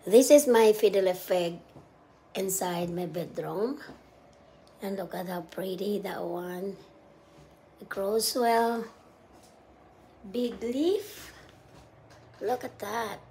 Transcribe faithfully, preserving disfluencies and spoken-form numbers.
This is my fiddle effect inside my bedroom. And look at how pretty that one. It grows well. Big leaf. Look at that.